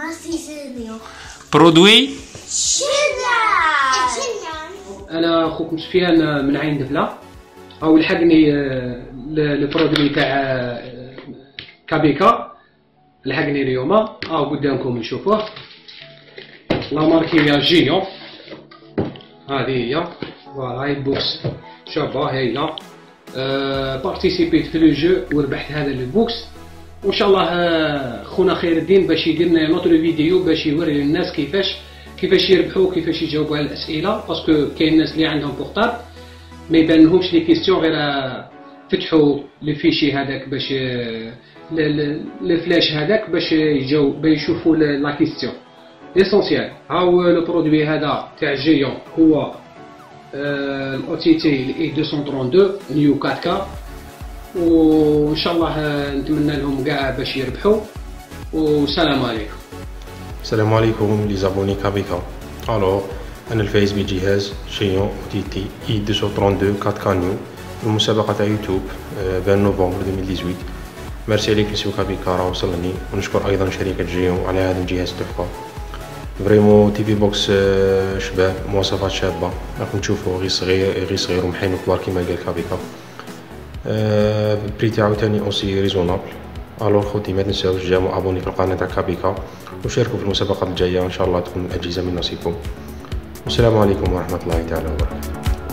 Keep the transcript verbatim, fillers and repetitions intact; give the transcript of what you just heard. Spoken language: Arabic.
برودوي انا اخوكم سفيان من عين دفله، او لحقني البرودوي تاع كابيكا، لحقني اليوم او قدامكم نشوفوه. لا ماركية جينيو هذه هي، فوالا هاي البوكس شابه هايله. أه بارتيسيبيت في لو جو وربحت هذا البوكس، وان شاء الله خونا خير الدين باش يدير لنا نوتر فيديو باش يوري للناس كيفاش كيفاش يربحوا كيفاش يجاوبوا على الاسئله، باسكو كاين الناس اللي عندهم بورطابل ما يبان لهمش لي كيستيون غير فتحوا لي فيشي هذاك باش الفلاش هذاك باش يجاوب باش يشوفوا لا كيستيون ليسونسيال. هاو لو برودوي هذا تاع جيون هو الاو تي تي اي مئتين واثنين وثلاثين نيو أربعة كا، وان شاء الله نتمنى لهم كاع باش يربحوا. والسلام عليكم. السلام عليكم لي زابوني كابيكا. الوغ انا الفايز بجهاز جيون او تي تي اي مئتين واثنين وثلاثين أربعة كا نيو المسابقه تاع يوتيوب عشرين نوفمبر ألفين وثمانية عشر. ميرسي عليك لسيو كابيكا راه وصلني، ونشكر ايضا شركه جيون على هذا الجهاز التحفه. فريمون تي في بوكس شباب، مواصفات شابه، راكم تشوفوا غير صغير غير صغير ومحين وكبار كيما قال كابيكا. البري تاعو تاني اوسي ريزونابل. الوغ خوتي ما تنساوش جامو ابوني في القناه تاع كابيكا وشاركوا في المسابقات الجايه، ان شاء الله تكون الاجهزه من نصيبكم. والسلام عليكم ورحمه الله تعالى وبركاته.